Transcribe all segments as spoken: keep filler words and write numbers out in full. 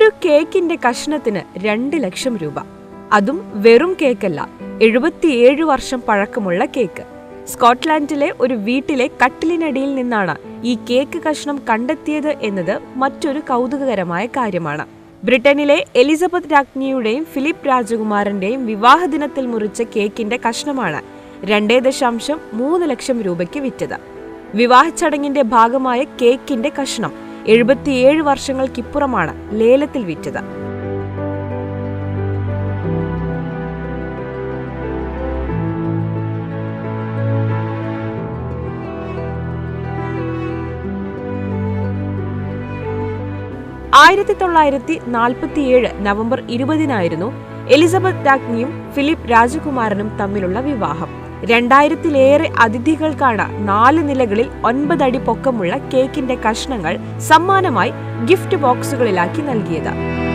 ഒരു കേക്കിന്റെ കഷ്ണത്തിന് രണ്ട് ലക്ഷം രൂപ. അതും വെറും കേക്കല്ല, എഴുപത്തിയേഴ് വർഷം പഴക്കമുള്ള കേക്ക്. സ്കോട്ട്ലാൻഡിലെ ഒരു വീട്ടിലെ കട്ടിലിനടിയിൽ നിന്നാണ് ഈ കേക്ക് കഷ്ണം കണ്ടെത്തിയത് എന്നത് മറ്റൊരു കൗതുകകരമായ കാര്യമാണ്. ബ്രിട്ടനിലെ എലിസബത്ത് രാജ്ഞിയുടെയും ഫിലിപ്പ് രാജകുമാരന്റെയും വിവാഹ ദിനത്തിൽ മുറിച്ച കേക്കിന്റെ കഷ്ണമാണ് രണ്ടേ ദശാംശം മൂന്ന് ലക്ഷം രൂപയ്ക്ക് വിറ്റത്. വിവാഹ ചടങ്ങിന്റെ ഭാഗമായ കേക്കിന്റെ കഷ്ണം എഴുപത്തിയേഴ് വർഷങ്ങൾക്കിപ്പുറമാണ് ലേലത്തിൽ വിറ്റത്. ആയിരത്തി തൊള്ളായിരത്തി നാൽപ്പത്തിയേഴ് നവംബർ ഇരുപതിനായിരുന്നു എലിസബത്ത് രാജ്ഞിയും ഫിലിപ്പ് രാജകുമാരനും തമ്മിലുള്ള വിവാഹം. രണ്ടായിരത്തിലേറെ അതിഥികൾക്കാണ് നാല് നിലകളിൽ ഒൻപതടി പൊക്കമുള്ള കേക്കിന്റെ കഷ്ണങ്ങൾ സമ്മാനമായി ഗിഫ്റ്റ് ബോക്സുകളിലാക്കി നൽകിയത്.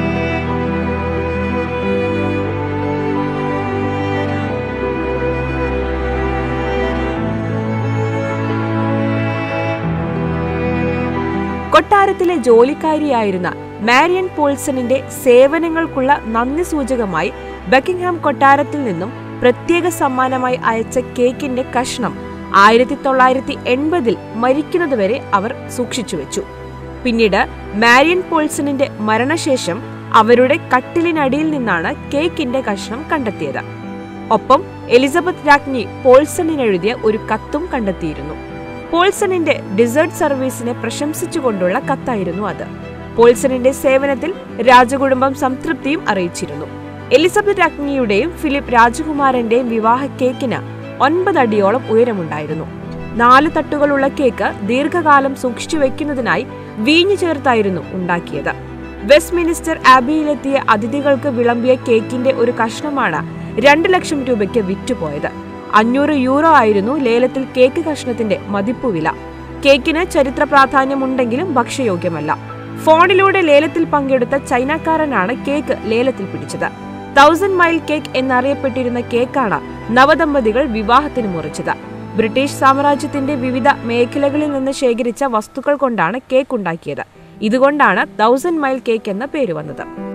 കൊട്ടാരത്തിലെ ജോലിക്കാരിയായിരുന്ന മാരിയൻ പോൾസണിന്റെ സേവനങ്ങൾക്കുള്ള നന്ദി സൂചകമായി ബക്കിംഗ്ഹാം കൊട്ടാരത്തിൽ നിന്നും പ്രത്യേക സമ്മാനമായി അയച്ച കേക്കിന്റെ കഷ്ണം ആയിരത്തി തൊള്ളായിരത്തി എൺപതിൽ മരിക്കുന്നതുവരെ അവർ സൂക്ഷിച്ചു വെച്ചു. പിന്നീട് മാരിയൻ പോൾസണിന്റെ മരണശേഷം അവരുടെ കട്ടിലിനടിയിൽ നിന്നാണ് കേക്കിന്റെ കഷ്ണം കണ്ടെത്തിയത്. ഒപ്പം എലിസബത്ത് രാജ്ഞി പോൾസണിനെഴുതിയ ഒരു കത്തും കണ്ടെത്തിയിരുന്നു. പോൾസണിന്റെ ഡിസേർട്ട് സർവീസിനെ പ്രശംസിച്ചുകൊണ്ടുള്ള കത്തായിരുന്നു അത്. പോൾസണിന്റെ സേവനത്തിൽ രാജകുടുംബം സംതൃപ്തിയും അറിയിച്ചിരുന്നു. എലിസബത്ത് രാജ്ഞിയുടെയും ഫിലിപ്പ് രാജകുമാരന്റെയും വിവാഹ കേക്കിന് ഒൻപത് അടിയോളം ഉയരമുണ്ടായിരുന്നു. നാല് തട്ടുകളുള്ള കേക്ക് ദീർഘകാലം സൂക്ഷിച്ചു വെക്കുന്നതിനായി വീഞ്ഞു ചേർത്തായിരുന്നു ഉണ്ടാക്കിയത്. വെസ്റ്റ്മിനിസ്റ്റർ ആബിയിലെത്തിയ അതിഥികൾക്ക് വിളമ്പിയ കേക്കിന്റെ ഒരു കഷ്ണമാണ് രണ്ട് ലക്ഷം രൂപയ്ക്ക് വിറ്റുപോയത്. അഞ്ഞൂറ് യൂറോ ആയിരുന്നു ലേലത്തിൽ കേക്ക് കഷ്ണത്തിന്റെ മതിപ്പുവില. കേക്കിന് ചരിത്ര പ്രാധാന്യമുണ്ടെങ്കിലും ഭക്ഷ്യയോഗ്യമല്ല. ഫോണിലൂടെ ലേലത്തിൽ പങ്കെടുത്ത ചൈനക്കാരനാണ് കേക്ക് ലേലത്തിൽ പിടിച്ചത്. തൗസൻഡ് മൈൽ കേക്ക് എന്നറിയപ്പെട്ടിരുന്ന കേക്കാണ് നവദമ്പതികൾ വിവാഹത്തിന് മുറിച്ചത്. ബ്രിട്ടീഷ് സാമ്രാജ്യത്തിന്റെ വിവിധ മേഖലകളിൽ നിന്ന് ശേഖരിച്ച വസ്തുക്കൾ കൊണ്ടാണ് കേക്ക് ഉണ്ടാക്കിയത്. ഇതുകൊണ്ടാണ് തൗസൻഡ് മൈൽ കേക്ക് എന്ന പേര് വന്നത്.